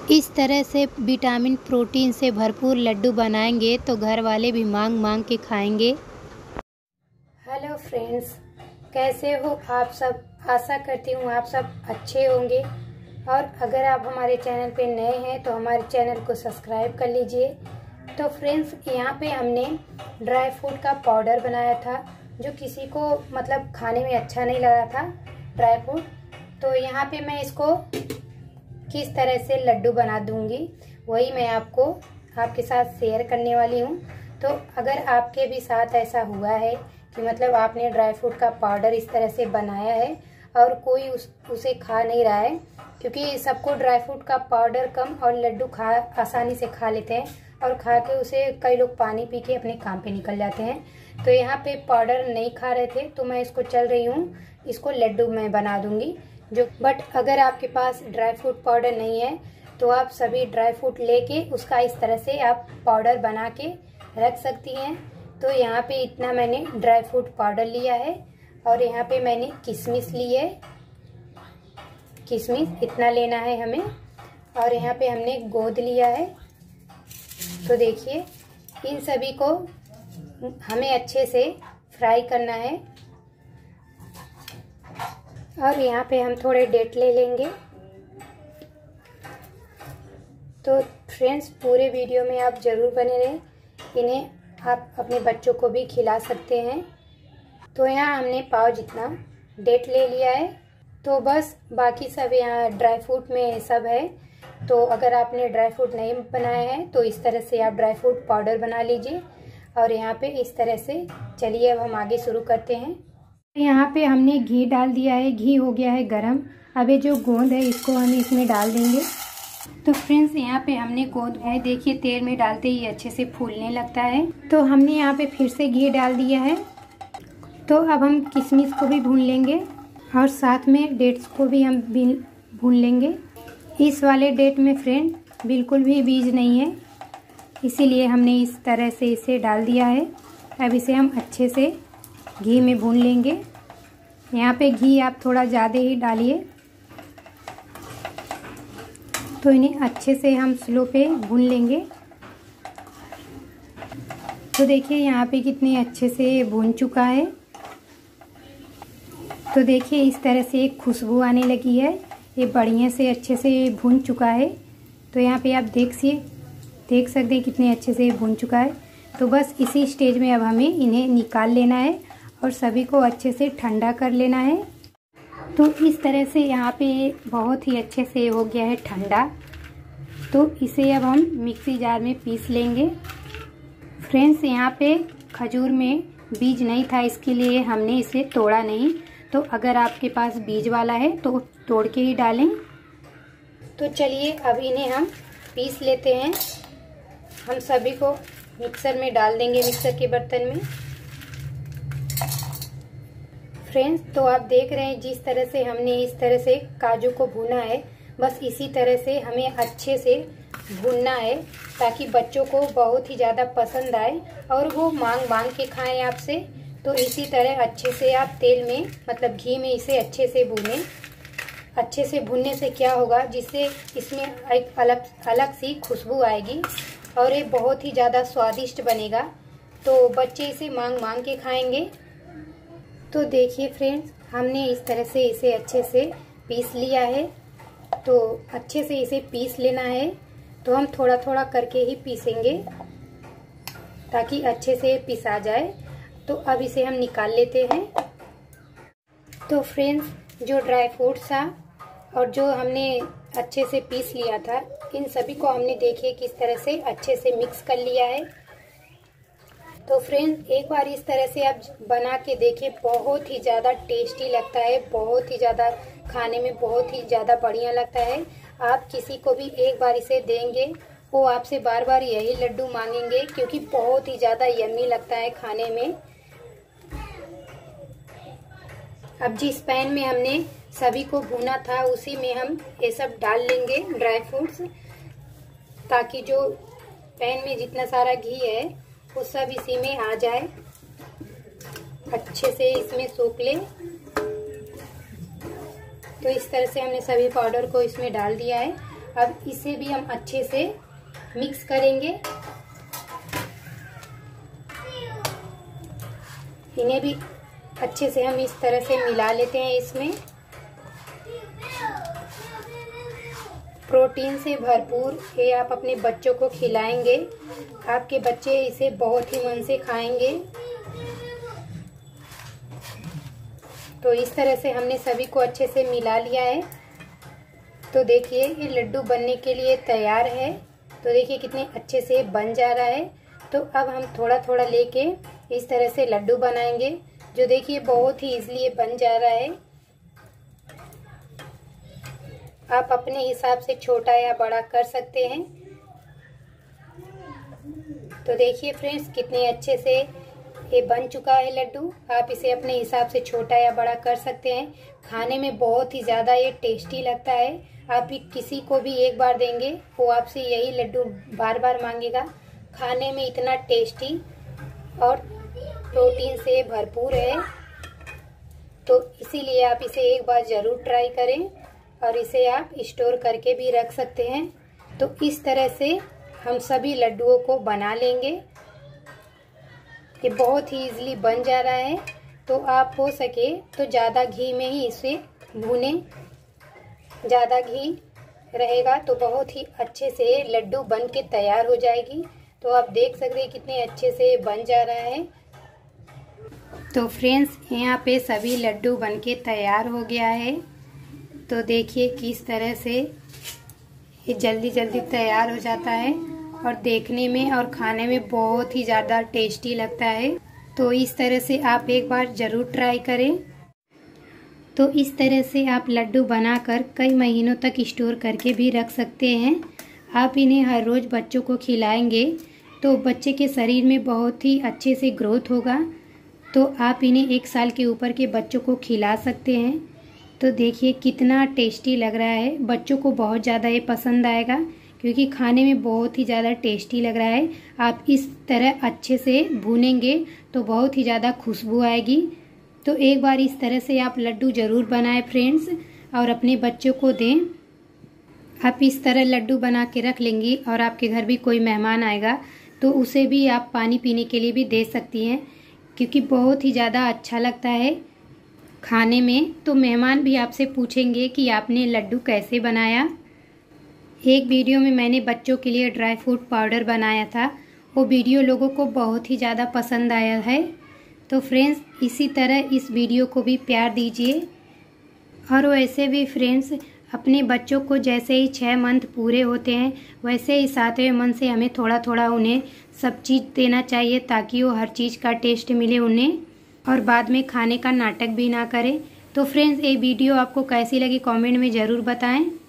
इस तरह से विटामिन प्रोटीन से भरपूर लड्डू बनाएंगे तो घर वाले भी मांग मांग के खाएंगे। हेलो फ्रेंड्स, कैसे हो आप सब। आशा करती हूँ आप सब अच्छे होंगे। और अगर आप हमारे चैनल पे नए हैं तो हमारे चैनल को सब्सक्राइब कर लीजिए। तो फ्रेंड्स, यहाँ पे हमने ड्राई फ्रूट का पाउडर बनाया था जो किसी को मतलब खाने में अच्छा नहीं लगा था ड्राई फ्रूट। तो यहाँ पे मैं इसको किस तरह से लड्डू बना दूंगी वही मैं आपके साथ शेयर करने वाली हूँ। तो अगर आपके भी साथ ऐसा हुआ है कि मतलब आपने ड्राई फ्रूट का पाउडर इस तरह से बनाया है और कोई उसे खा नहीं रहा है, क्योंकि सबको ड्राई फ्रूट का पाउडर कम और लड्डू आसानी से खा लेते हैं और खा के उसे कई लोग पानी पी के अपने काम पे निकल जाते हैं। तो यहाँ पे पाउडर नहीं खा रहे थे तो मैं इसको चल रही हूँ, इसको लड्डू मैं बना दूंगी बट अगर आपके पास ड्राई फ्रूट पाउडर नहीं है तो आप सभी ड्राई फ्रूट लेके उसका इस तरह से आप पाउडर बना के रख सकती हैं। तो यहाँ पे इतना मैंने ड्राई फ्रूट पाउडर लिया है और यहाँ पे मैंने किशमिश ली है। किशमिश इतना लेना है हमें। और यहाँ पे हमने गोंद लिया है। तो देखिए, इन सभी को हमें अच्छे से फ्राई करना है। और यहाँ पे हम थोड़े डेट ले लेंगे। तो फ्रेंड्स, पूरे वीडियो में आप ज़रूर बने रहें, इन्हें आप अपने बच्चों को भी खिला सकते हैं। तो यहाँ हमने पाव जितना डेट ले लिया है। तो बस बाकी सब यहाँ ड्राई फ्रूट में सब है। तो अगर आपने ड्राई फ्रूट नहीं बनाया है तो इस तरह से आप ड्राई फ्रूट पाउडर बना लीजिए। और यहाँ पे इस तरह से चलिए अब हम आगे शुरू करते हैं। यहाँ पे हमने घी डाल दिया है, घी हो गया है गरम। अब ये जो गोंद है इसको हम इसमें डाल देंगे। तो फ्रेंड्स, यहाँ पे हमने गोंद है, देखिए तेल में डालते ही अच्छे से फूलने लगता है। तो हमने यहाँ पे फिर से घी डाल दिया है। तो अब हम किशमिश को भी भून लेंगे और साथ में डेट्स को भी हम भून लेंगे। इस वाले डेट में फ्रेंड बिल्कुल भी बीज नहीं है, इसीलिए हमने इस तरह से इसे डाल दिया है। अब इसे हम अच्छे से घी में भून लेंगे। यहाँ पे घी आप थोड़ा ज़्यादा ही डालिए। तो इन्हें अच्छे से हम स्लो पे भून लेंगे। तो देखिए यहाँ पे कितने अच्छे से भून चुका है। तो देखिए इस तरह से एक खुशबू आने लगी है, ये बढ़िया से अच्छे से भून चुका है। तो यहाँ पे आप देख सकते हैं कितने अच्छे से भून चुका है। तो बस इसी स्टेज में अब हमें इन्हें निकाल लेना है और सभी को अच्छे से ठंडा कर लेना है। तो इस तरह से यहाँ पे बहुत ही अच्छे से हो गया है ठंडा। तो इसे अब हम मिक्सी जार में पीस लेंगे। फ्रेंड्स, यहाँ पे खजूर में बीज नहीं था, इसके लिए हमने इसे तोड़ा नहीं। तो अगर आपके पास बीज वाला है तो तोड़ के ही डालें। तो चलिए अब इन्हें हम पीस लेते हैं। हम सभी को मिक्सर में डाल देंगे, मिक्सर के बर्तन में। फ्रेंड्स, तो आप देख रहे हैं जिस तरह से हमने इस तरह से काजू को भुना है, बस इसी तरह से हमें अच्छे से भूनना है ताकि बच्चों को बहुत ही ज़्यादा पसंद आए और वो मांग मांग के खाएं आपसे। तो इसी तरह अच्छे से आप तेल में मतलब घी में इसे अच्छे से भूनें। अच्छे से भूनने से क्या होगा, जिससे इसमें एक अलग सी खुशबू आएगी और ये बहुत ही ज़्यादा स्वादिष्ट बनेगा। तो बच्चे इसे मांग मांग के खाएंगे। तो देखिए फ्रेंड्स, हमने इस तरह से इसे अच्छे से पीस लिया है। तो अच्छे से इसे पीस लेना है। तो हम थोड़ा थोड़ा करके ही पीसेंगे ताकि अच्छे से पिसा जाए। तो अब इसे हम निकाल लेते हैं। तो फ्रेंड्स, जो ड्राई फ्रूट था और जो हमने अच्छे से पीस लिया था, इन सभी को हमने देखिए किस तरह से अच्छे से मिक्स कर लिया है। तो फ्रेंड्स, एक बार इस तरह से आप बना के देखिए, बहुत ही ज़्यादा टेस्टी लगता है, बहुत ही ज़्यादा खाने में बहुत ही ज़्यादा बढ़िया लगता है। आप किसी को भी एक बार इसे देंगे, वो आपसे बार बार यही लड्डू मांगेंगे, क्योंकि बहुत ही ज़्यादा यम्मी लगता है खाने में। अब जिस पैन में हमने सभी को भूना था उसी में हम ये सब डाल लेंगे ड्राई फ्रूट्स, ताकि जो पैन में जितना सारा घी है वो सब इसी में आ जाए, अच्छे से इसमें सूख ले। तो इस तरह से हमने सभी पाउडर को इसमें डाल दिया है अब इसे भी हम अच्छे से मिक्स करेंगे। इन्हें भी अच्छे से हम इस तरह से मिला लेते हैं। इसमें प्रोटीन से भरपूर ये आप अपने बच्चों को खिलाएंगे, आपके बच्चे इसे बहुत ही मन से खाएंगे। तो इस तरह से हमने सभी को अच्छे से मिला लिया है। तो देखिए ये लड्डू बनने के लिए तैयार है। तो देखिए कितने अच्छे से बन जा रहा है। तो अब हम थोड़ा थोड़ा लेके इस तरह से लड्डू बनाएंगे, जो देखिए बहुत ही इजीली बन जा रहा है। आप अपने हिसाब से छोटा या बड़ा कर सकते हैं। तो देखिए फ्रेंड्स कितने अच्छे से ये बन चुका है लड्डू। आप इसे अपने हिसाब से छोटा या बड़ा कर सकते हैं। खाने में बहुत ही ज़्यादा ये टेस्टी लगता है। आप भी किसी को भी एक बार देंगे वो आपसे यही लड्डू बार बार मांगेगा। खाने में इतना टेस्टी और प्रोटीन से भरपूर है। तो इसीलिए आप इसे एक बार ज़रूर ट्राई करें और इसे आप स्टोर करके भी रख सकते हैं। तो इस तरह से हम सभी लड्डुओं को बना लेंगे। ये बहुत ही इजीली बन जा रहा है। तो आप हो सके तो ज़्यादा घी में ही इसे भूनें। ज़्यादा घी रहेगा तो बहुत ही अच्छे से लड्डू बन के तैयार हो जाएगी। तो आप देख सकते हैं कितने अच्छे से बन जा रहा है। तो फ्रेंड्स यहाँ पे सभी लड्डू बन के तैयार हो गया है। तो देखिए किस तरह से ये जल्दी जल्दी तैयार हो जाता है और देखने में और खाने में बहुत ही ज़्यादा टेस्टी लगता है। तो इस तरह से आप एक बार ज़रूर ट्राई करें। तो इस तरह से आप लड्डू बनाकर कई महीनों तक स्टोर करके भी रख सकते हैं। आप इन्हें हर रोज़ बच्चों को खिलाएंगे तो बच्चे के शरीर में बहुत ही अच्छे से ग्रोथ होगा। तो आप इन्हें 1 साल के ऊपर के बच्चों को खिला सकते हैं। तो देखिए कितना टेस्टी लग रहा है। बच्चों को बहुत ज़्यादा ये पसंद आएगा क्योंकि खाने में बहुत ही ज़्यादा टेस्टी लग रहा है। आप इस तरह अच्छे से भूनेंगे तो बहुत ही ज़्यादा खुशबू आएगी। तो एक बार इस तरह से आप लड्डू ज़रूर बनाएं फ्रेंड्स और अपने बच्चों को दें। आप इस तरह लड्डू बना के रख लेंगी और आपके घर भी कोई मेहमान आएगा तो उसे भी आप पानी पीने के लिए भी दे सकती हैं, क्योंकि बहुत ही ज़्यादा अच्छा लगता है खाने में। तो मेहमान भी आपसे पूछेंगे कि आपने लड्डू कैसे बनाया। एक वीडियो में मैंने बच्चों के लिए ड्राई फ्रूट पाउडर बनाया था, वो वीडियो लोगों को बहुत ही ज़्यादा पसंद आया है। तो फ्रेंड्स इसी तरह इस वीडियो को भी प्यार दीजिए। और वैसे भी फ्रेंड्स अपने बच्चों को जैसे ही 6 मंथ पूरे होते हैं वैसे ही 7वें मंथ से हमें थोड़ा थोड़ा उन्हें सब चीज़ देना चाहिए, ताकि वो हर चीज़ का टेस्ट मिले उन्हें और बाद में खाने का नाटक भी ना करें। तो फ्रेंड्स ये वीडियो आपको कैसी लगी कमेंट में ज़रूर बताएं।